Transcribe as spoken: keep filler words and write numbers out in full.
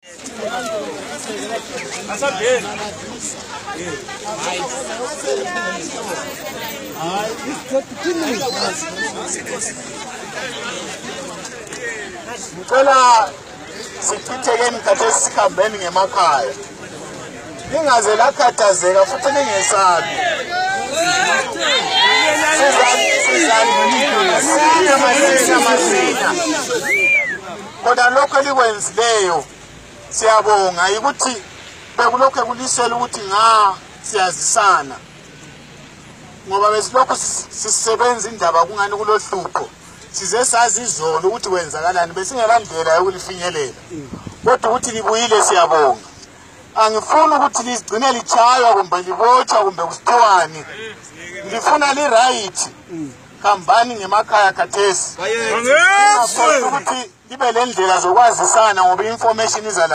Ngicela sichithekeni khathesi sikhambeni ngemakhaya. Lingaze lakhathazeka futhi lingesabi. Kodwa lokho likwenzileyo siyabonga ukuthi bekulokho kulisela ukuthi nga siyazisana. Ngoba besilokho sisebenza indaba kungani kulohlupho. Size sazi izolo ukuthi kwenzakalani besingelandlela yokulifinyelela. Kodwa ukuthi libuyile siyabonga. Angifuni ukuthi ligcine lichaywa kumbe libotshwa kumbe kusithiwani. Ngifuna li right. Kambani ngemakhaya khathesi. Ukuthi libe lendlela zokwazisana ngoba information izala